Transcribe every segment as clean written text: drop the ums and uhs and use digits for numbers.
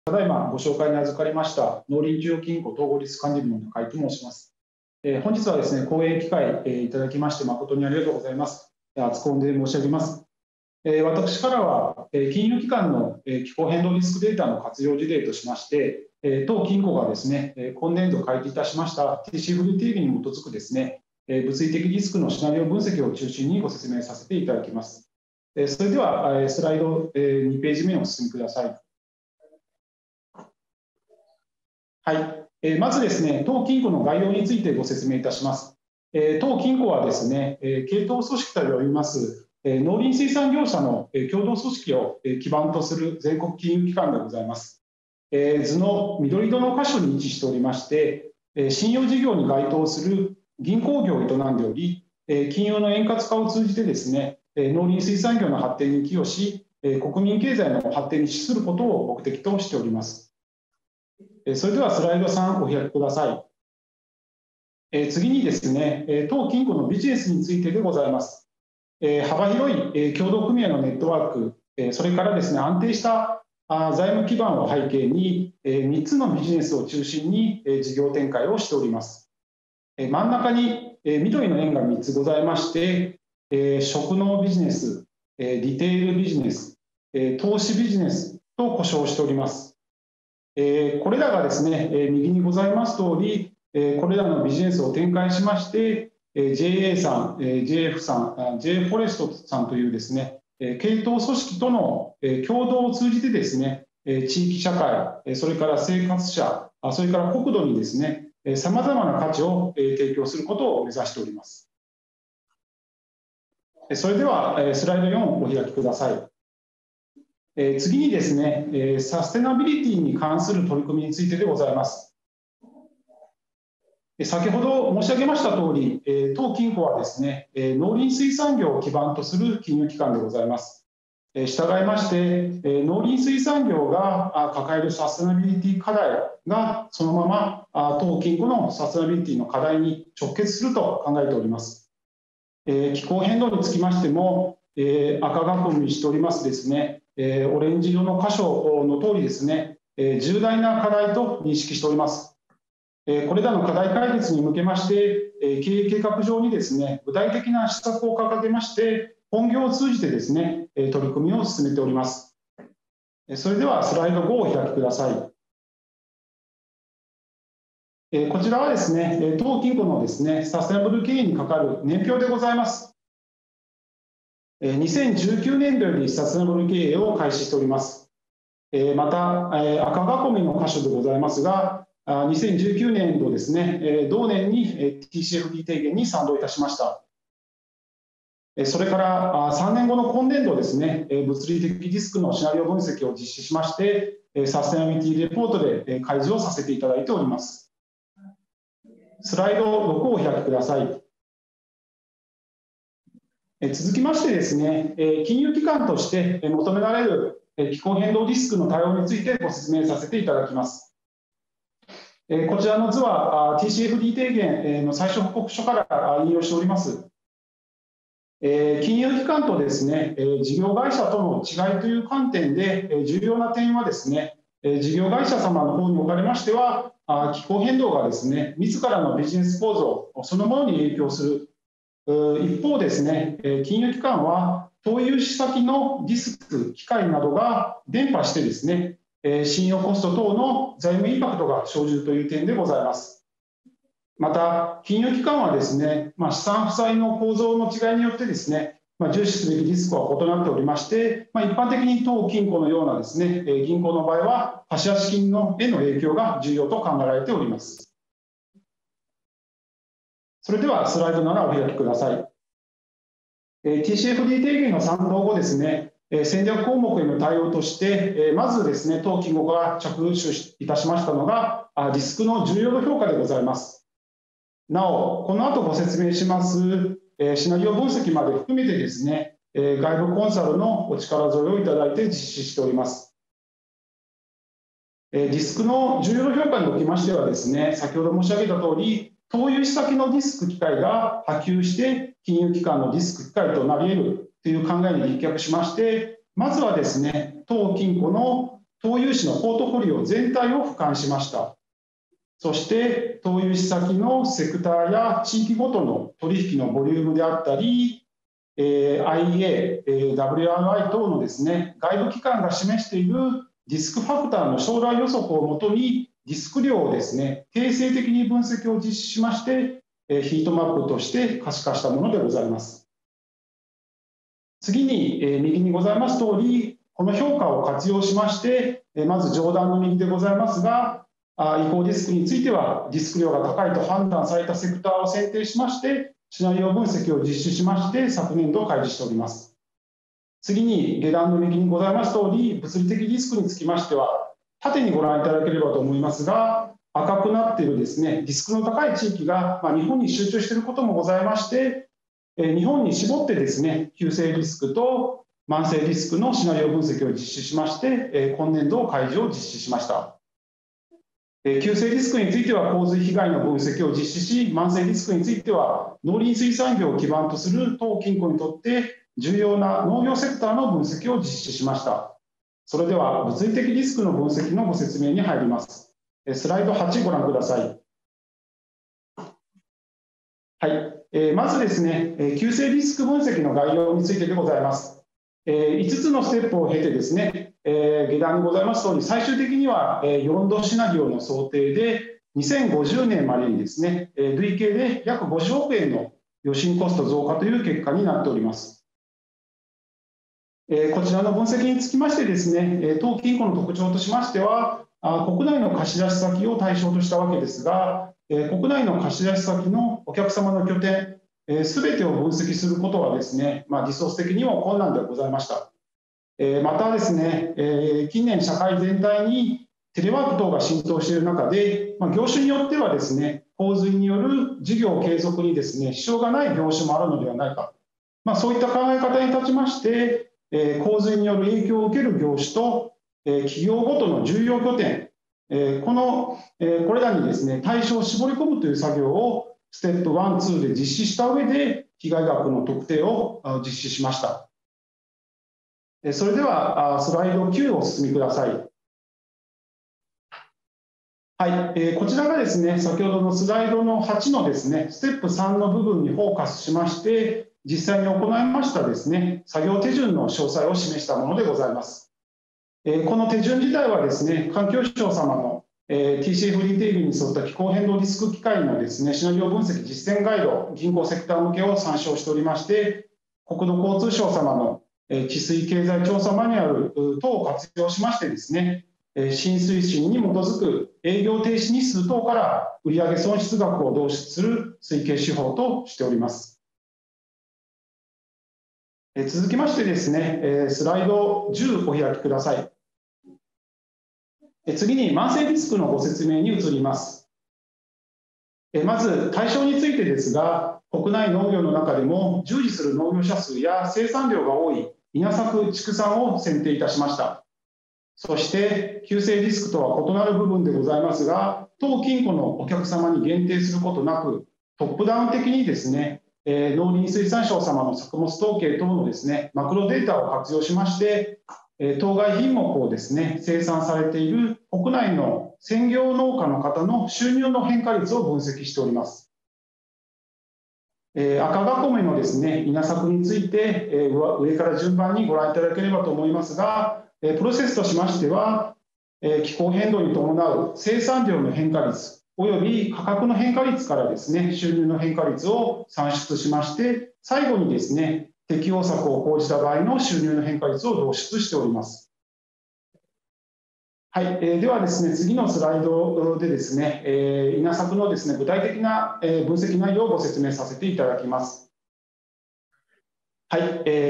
ただいまご紹介に預かりました農林中央金庫統合リスク管理部の中井と申します。本日はですね、講演機会いただきまして誠にありがとうございます。厚く御礼申し上げます。私からは金融機関の気候変動リスクデータの活用事例としまして、当金庫がですね、今年度開示いたしました TCFD 定義に基づくですね、物理的リスクのシナリオ分析を中心にご説明させていただきます。それではスライド2ページ目をお進みください。はい、まずですね、当金庫の概要についてご説明いたします。当金庫はですね、系統組織と呼びます農林水産業者の共同組織を基盤とする全国金融機関でございます。図の緑色の箇所に位置しておりまして、信用事業に該当する銀行業を営んでおり、金融の円滑化を通じてですね、農林水産業の発展に寄与し、国民経済の発展に資することを目的としております。それではスライド3お開きください。次にですね、当金庫のビジネスについてでございます。幅広い協同組合のネットワーク、それからですね、安定した財務基盤を背景に、3つのビジネスを中心に事業展開をしております。真ん中に緑の円が3つございまして、食農ビジネス、リテールビジネス、投資ビジネスと呼称しております。これらがですね、右にございます通り、これらのビジネスを展開しまして、JA さん、JF さん、J フォレストさんというですね、系統組織との共同を通じてですね、地域社会、それから生活者、それから国土にですね、さまざまな価値を提供することを目指しております。それではスライド4をお開きください。次にですね、サステナビリティに関する取り組みについてでございます。先ほど申し上げました通り、当金庫はですね、農林水産業を基盤とする金融機関でございます。従いまして、農林水産業が抱えるサステナビリティ課題がそのまま当金庫のサステナビリティの課題に直結すると考えております。気候変動につきましても、赤囲みにしておりますですね、オレンジ色の箇所の通りですね、重大な課題と認識しております。これらの課題解決に向けまして、経営計画上にですね、具体的な施策を掲げまして、本業を通じてですね、取り組みを進めております。それではスライド5をお開きください。こちらはですね、当金庫のですね、サステナブル経営にかかる年表でございます。2019年度よりサステナブル経営を開始しております。また、赤囲みの箇所でございますが、2019年度ですね、同年に TCFD 提言に賛同いたしました。それから3年後の今年度ですね、物理的リスクのシナリオ分析を実施しまして、サステナビリティレポートで開示をさせていただいております。スライド6をお開きください。続きましてですね、金融機関として求められる気候変動リスクの対応についてご説明させていただきます。こちらの図は TCFD 提言の最初報告書から引用しております。金融機関とですね、事業会社との違いという観点で重要な点はですね、事業会社様の方におかれましては、気候変動がですね、自らのビジネス構造そのものに影響する。一方ですね、金融機関は投融資先のリスク、機会などが伝播してですね、信用コスト等の財務インパクトが生じるという点でございます。また、金融機関はですね、資産負債の構造の違いによってですね、重視すべきリスクは異なっておりまして、一般的に当金庫のようなですね、銀行の場合は、貸出金への影響が重要と考えられております。それではスライド7をお開きください。TCFD 提言の賛同後ですね、戦略項目への対応として、まずですね、当金庫が着手いたしましたのが、リスクの重要度評価でございます。なお、この後ご説明しますシナリオ分析まで含めてですね、外部コンサルのお力添えをいただいて実施しております。リスクの重要度評価におきましてはですね、先ほど申し上げた通り、投融資先のリスク機会が波及して金融機関のリスク機会となり得るという考えに立脚しまして、まずはですね、当金庫の投融資のポートフォリオ全体を俯瞰しました。そして投融資先のセクターや地域ごとの取引のボリュームであったり、IA、WRI 等のですね、外部機関が示しているリスクファクターの将来予測をもとに、リスク量をですね、定性的に分析を実施しまして、ヒートマップとして可視化したものでございます。次に、右にございます通り、この評価を活用しまして、まず上段の右でございますが、違法リスクについては、リスク量が高いと判断されたセクターを選定しまして、シナリオ分析を実施しまして、昨年度開示しております。次に、下段の右にございます通り、物理的リスクにつきましては、縦にご覧いただければと思いますが、赤くなっているですね、リスクの高い地域が、日本に集中していることもございまして、日本に絞ってですね、急性リスクと慢性リスクのシナリオ分析を実施しまして、今年度開示を実施しました。急性リスクについては洪水被害の分析を実施し、慢性リスクについては農林水産業を基盤とする当金庫にとって重要な農業セクターの分析を実施しました。それでは物理的リスクの分析のご説明に入ります。スライド8ご覧ください。はい、まずですね、急性リスク分析の概要についてでございます。5つのステップを経てですね、下段にございます通り、最終的には4度シナリオの想定で、2050年までにですね、累計で約50億円の予診コスト増加という結果になっております。こちらの分析につきましてですね、当金庫の特徴としましては、国内の貸し出し先を対象としたわけですが、国内の貸し出し先のお客様の拠点、すべてを分析することはですね、リソース的にも困難でございました。またですね、近年社会全体にテレワーク等が浸透している中で、業種によってはですね、洪水による事業継続にですね、支障がない業種もあるのではないか。そういった考え方に立ちまして、洪水による影響を受ける業種と、企業ごとの重要拠点、これらにですね、対象を絞り込むという作業をステップ1、2で実施した上で、被害額の特定を実施しました。それではスライド9をお進みください。はい、こちらがですね、先ほどのスライドの8のですね、ステップ3の部分にフォーカスしまして、実際に行いましたですね、作業手順の詳細を示したものでございます。この手順自体はですね、環境省様のTCFD 定義に沿った気候変動リスク機械のですね、シナリオ分析実践ガイド、銀行セクター向けを参照しておりまして、国土交通省様の治水経済調査マニュアル等を活用しましてですね、新推進に基づく営業停止日数等から売上損失額を導出する推計手法としております。続きましてですね、スライド10お開きください。次に慢性リスクのご説明に移ります。まず対象についてですが、国内農業の中でも従事する農業者数や生産量が多い稲作畜産を選定いたしました。そして急性リスクとは異なる部分でございますが、当金庫のお客様に限定することなく、トップダウン的にですね、農林水産省様の作物統計等のですね、マクロデータを活用しまして、当該品目をですね、生産されている国内の専業農家の方の収入の変化率を分析しております。赤囲めのですね、稲作について、上から順番にご覧いただければと思いますが、プロセスとしましては、気候変動に伴う生産量の変化率および価格の変化率からですね、収入の変化率を算出しまして、最後にですね、適用策を講じた場合の収入の変化率を導出しております。はい、ではですね、次のスライドでですね、稲作のですね、具体的な分析内容をご説明させていただきます。はい、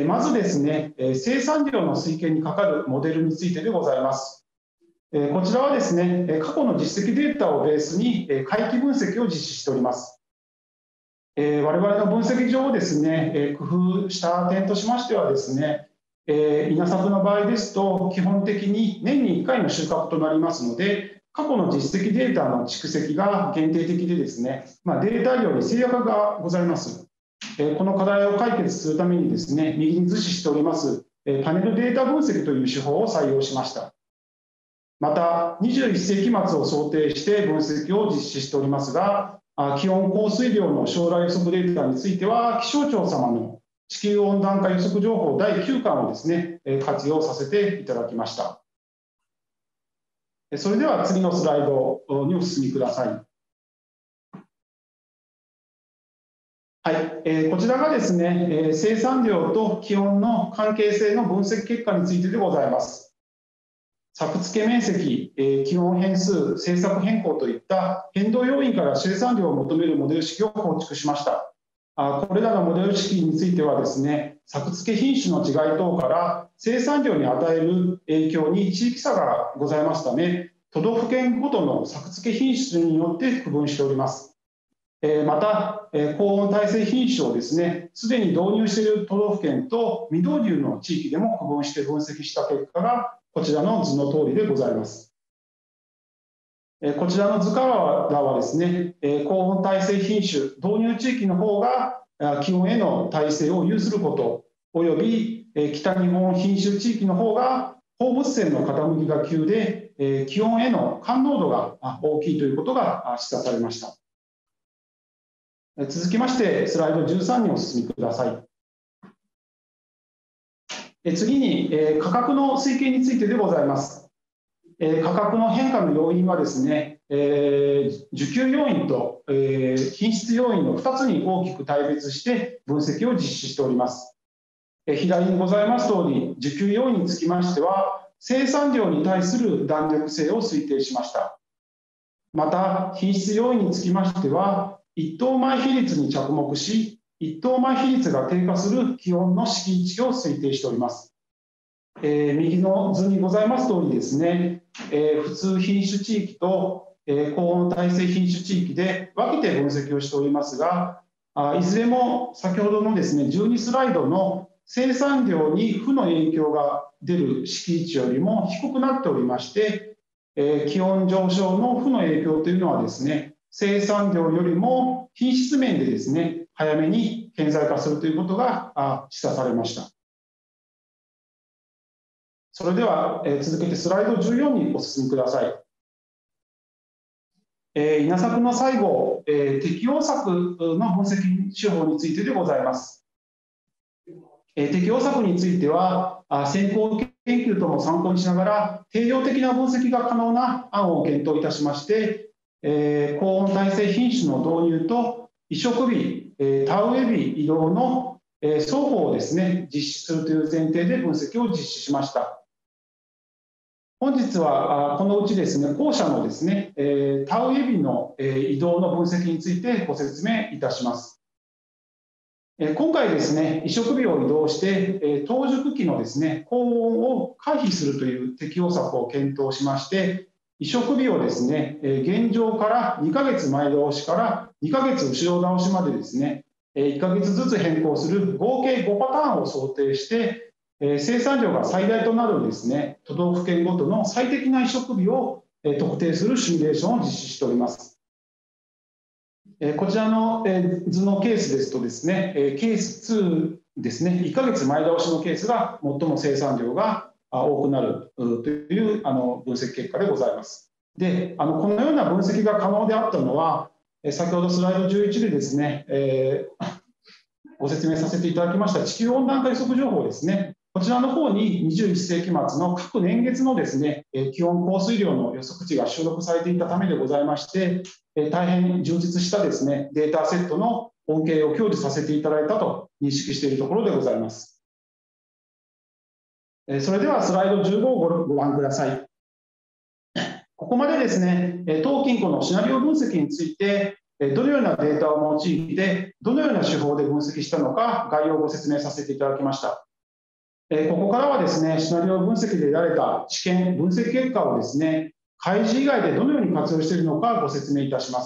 まずですね、生産量の推計にかかるモデルについてでございます。こちらはですね、過去の実績データをベースに回帰分析を実施しております。我々の分析上ですね、工夫した点としましてはですね、稲作の場合ですと、基本的に年に1回の収穫となりますので、過去の実績データの蓄積が限定的でですね、データ量に制約がございます。この課題を解決するためにですね、右に図示しております、パネルデータ分析という手法を採用しました。 また、21世紀末を想定して分析を実施しておりますが、気温降水量の将来予測データについては、気象庁様の地球温暖化予測情報第9巻をですね、活用させていただきました。それでは次のスライドにお進みください。はい、こちらがですね、生産量と気温の関係性の分析結果についてでございます。作付け面積、気温変数、政策変更といった変動要因から生産量を求めるモデル式を構築しました。これらのモデル式についてはですね、作付け品種の違い等から生産量に与える影響に地域差がございますため、都道府県ごとの作付け品種によって区分しております。また、高温耐性品種をですね、すでに導入している都道府県と未導入の地域でも区分して分析した結果がこちらの図の通りでございます。こちらの図からはですね、高温耐性品種導入地域の方が気温への耐性を有すること、および北日本品種地域の方が放物線の傾きが急で気温への感濃度が大きいということが示唆されました。続きましてスライド13にお進みください。次に価格の推計についてでございます。価格の変化の要因はですね、需給要因と品質要因の2つに大きく大別して分析を実施しております。左にございますとおり、需給要因につきましては生産量に対する弾力性を推定しました。また品質要因につきましては一等米比率に着目し、一等米比率が低下する気温の試金値を推定しております。右の図にございますとおりですね、普通品種地域と高温耐性品種地域で分けて分析をしておりますが、いずれも先ほどのですね12スライドの生産量に負の影響が出る敷地よりも低くなっておりまして、気温上昇の負の影響というのはですね、生産量よりも品質面でですね、早めに顕在化するということが示唆されました。それでは続けてスライド14にお進みください。稲作の最後、適応策の分析手法についてでございます。適応策については先行研究とも参考にしながら定量的な分析が可能な案を検討いたしまして、高温耐性品種の導入と移植日、田植え日移動の双方をですね実施するという前提で分析を実施しました。本日はこのうちですね後者のですね田植え日の移動の分析についてご説明いたします。今回ですね移植日を移動して当熟期のですね高温を回避するという適応策を検討しまして、移植日をですね現状から2ヶ月前倒しから2ヶ月後ろ倒しまでですね1ヶ月ずつ変更する合計5パターンを想定して生産量が最大となるですね都道府県ごとの最適な移植日を特定するシミュレーションを実施しております。こちらの図のケースですとですね、ケース2ですね、1ヶ月前倒しのケースが最も生産量が多くなるという分析結果でございます。で、このような分析が可能であったのは、先ほどスライド11でですね、ご説明させていただきました地球温暖化予測情報ですね、こちらの方に21世紀末の各年月のですね気温降水量の予測値が収録されていたためでございまして、大変充実したですねデータセットの恩恵を享受させていただいたと認識しているところでございます。それではスライド15をご覧ください。ここまでですね当金庫のシナリオ分析についてどのようなデータを用いてどのような手法で分析したのか概要をご説明させていただきました。ここからはですねシナリオ分析で得られた知見分析結果をですね開示以外でどのように活用しているのかご説明いたします。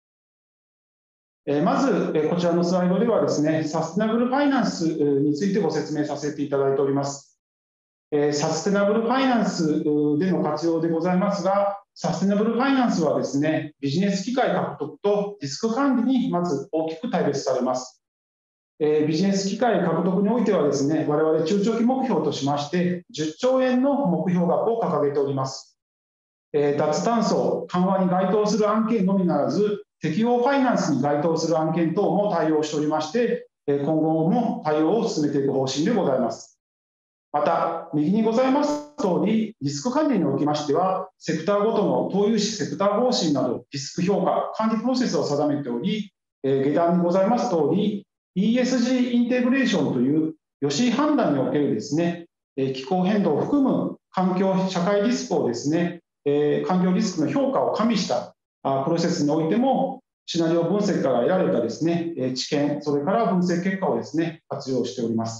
まずこちらのスライドではですねサステナブルファイナンスについてご説明させていただいております。サステナブルファイナンスでの活用でございますが、サステナブルファイナンスはですねビジネス機会獲得とリスク管理にまず大きく大別されます。ビジネス機会獲得においてはですね我々中長期目標としまして10兆円の目標額を掲げております。 脱炭素緩和に該当する案件のみならず、適応ファイナンスに該当する案件等も対応しておりまして、今後も対応を進めていく方針でございます。また、右にございます通り、リスク管理におきましては、セクターごとの投融資セクター方針など、リスク評価、管理プロセスを定めており、下段にございます通り、ESG インテグレーションという予診判断におけるですね、気候変動を含む環境社会リスクをですね、環境リスクの評価を加味したプロセスにおいても、シナリオ分析から得られたですね、知見、それから分析結果をですね、活用しております。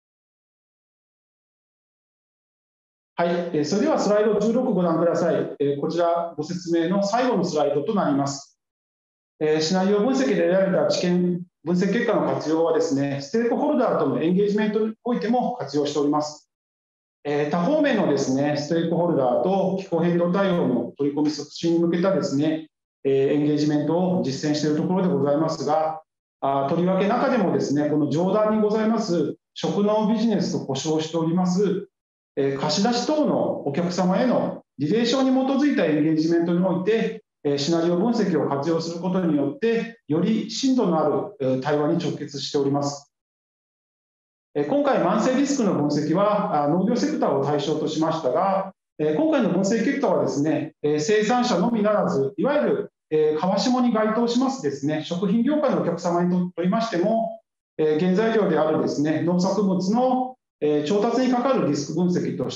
はい、それではスライド16ご覧ください。こちらご説明の最後のスライドとなります。シナリオ分析で得られた知見、分析結果の活用はですね、ステークホルダーとのエンゲージメントにおいても活用しております。多方面のですね、ステークホルダーと気候変動対応の取り込み促進に向けたですね、エンゲージメントを実践しているところでございますが、とりわけ中でもですね、この上段にございます食農ビジネスと呼称しております貸し出し等のお客様へのリレーションに基づいたエンゲージメントにおいて、シナリオ分析を活用することによって、より深度のある対話に直結しております。今回、慢性リスクの分析は農業セクターを対象としましたが、今回の分析結果はですね、生産者のみならず、いわゆる川下に該当しますですね、食品業界のお客様にとりましても、原材料であるですね、農作物の調達にかかるリスク分析として、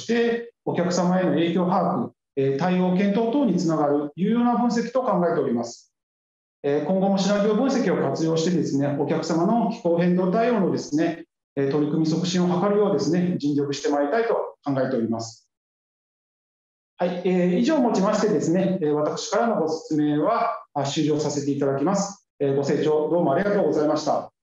お客様への影響把握、対応検討等につながる有用な分析と考えております。今後もシナリオ分析を活用してですね、お客様の気候変動対応のですね、取り組み促進を図るようですね、尽力してまいりたいと考えております。はい、以上をもちましてですね、私からのご説明は終了させていただきます。ご清聴どうもありがとうございました。